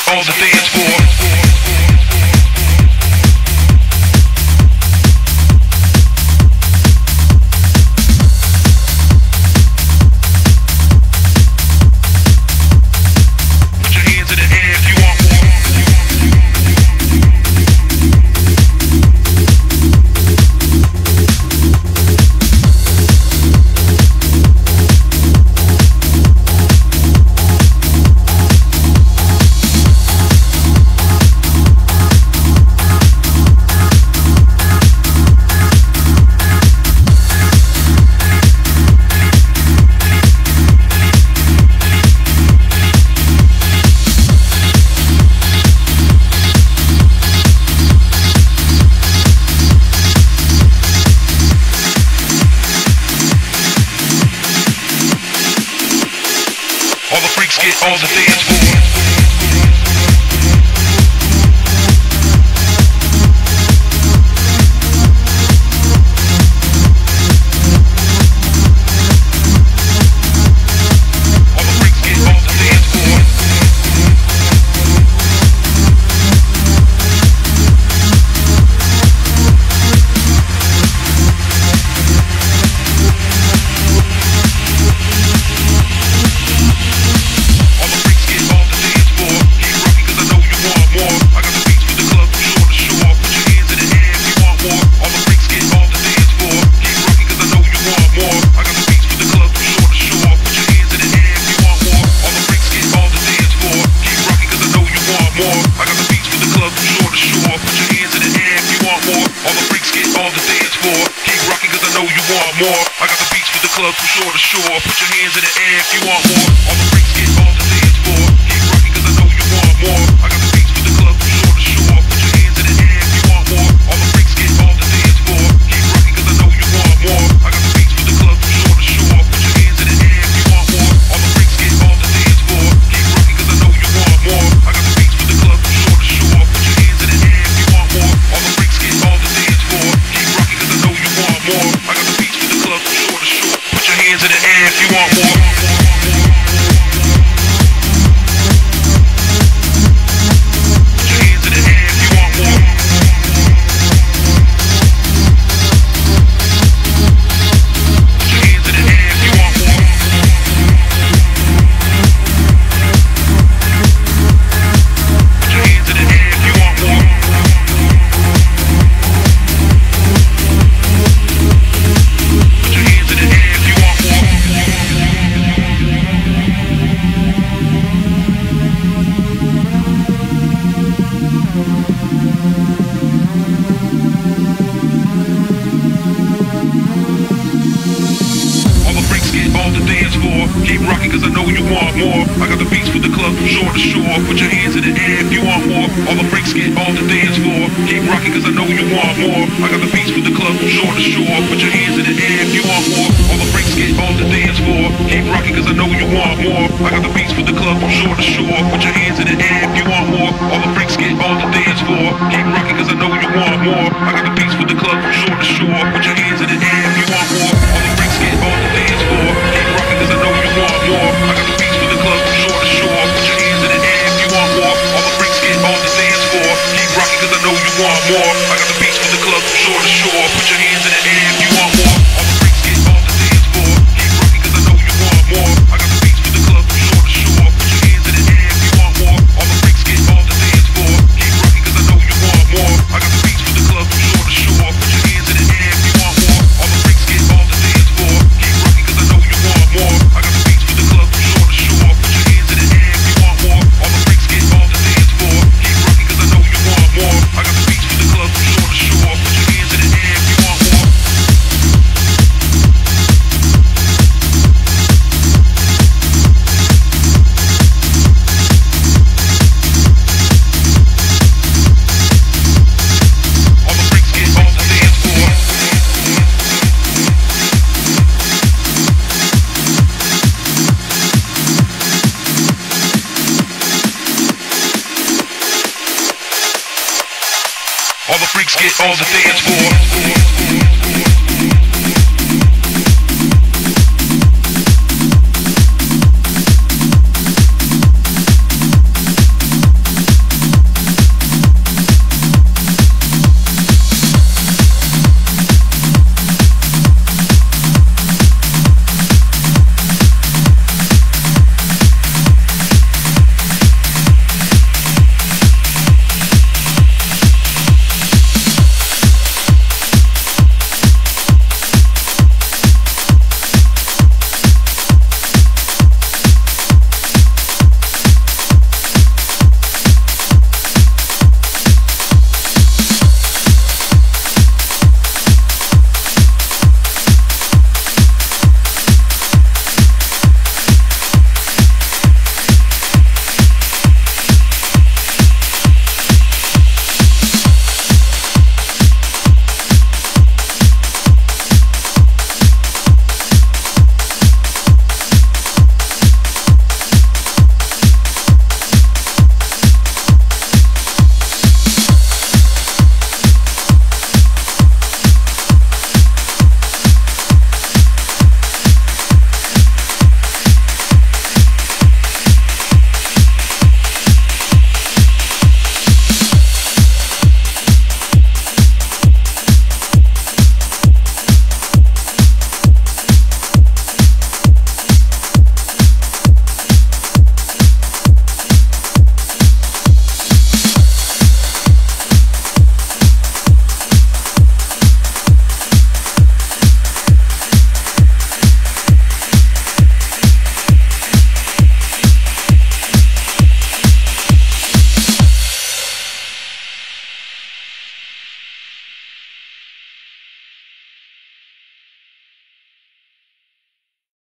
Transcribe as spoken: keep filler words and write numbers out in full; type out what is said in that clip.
get on the dance floor. Get on the dance floor. More. I got the beats for the club from shore to shore. Put your hands in the air if you want more. All the freaks get on the dance floor. Keep rocking cause I know you want more. I got the beats for the club from shore to shore. Put your hands in the air if you want more. All the freaks get on the dance floor. Keep rocking cause I know you want more. I got the beats for the club from shore to shore. Put your hands in the air if you want more. All the freaks get on the dance floor. Keep rocking cause I know you want more. I got the beats for the club from shore to shore. Put your hands in the air if you want more. All the freaks get on the dance floor. Keep rocking cause I know you want more. I got the beats for the club from shore to shore. Put your hands in the air if you want more. Keep rocking cause I know you want more. I got the beats for the club from shore to shore. Put your hands in the air if you want more. All the freaks get on the dance floor. Keep rocking cause I know you want more. I got the beats for the club from shore to shore. Put your hands in the air if you want more. All the freaks get on the dance floor. Keep rocking cause I know you want more. I got the beats for the club from shore to shore. Put your hands in the air if you want more. All the freaks get on the dance floor. Keep rocking cause I know you want more. I got the beats for the club from shore to shore. Put your hands in the air if you want more. All the freaks get on the dance floor. Keep rocking cause I know you want more. I got the beats for the club from shore to shore. Put your hands in the air if you want more. All the freaks get on the dance floor. Keep rocking cause I know you want more. I got the beats for the club from shore to shore. Put your hands in the air if you want more. All the freaks get on the dance floor. Keep rocking cause I know you want more. I got the beats for the club from shore to shore. Put your hands in the air if you want more. All the freaks get on the dance floor. Keep rocking cause I know you want more. I got the beats for the club from shore to shore. Put your hands in the air if you want more. All the freaks get on the dance floor. Keep rocking cause I know you want more. I got the beats for the club from shore to shore. Put your hands in the air if you want more. All the freaks get on the dance floor. Keep rocking cause I know you want more. I got the beats for the club from shore to shore. Put your hands in the air if you want more. All the freaks get on the dance floor. All the freaks get on the dance floor.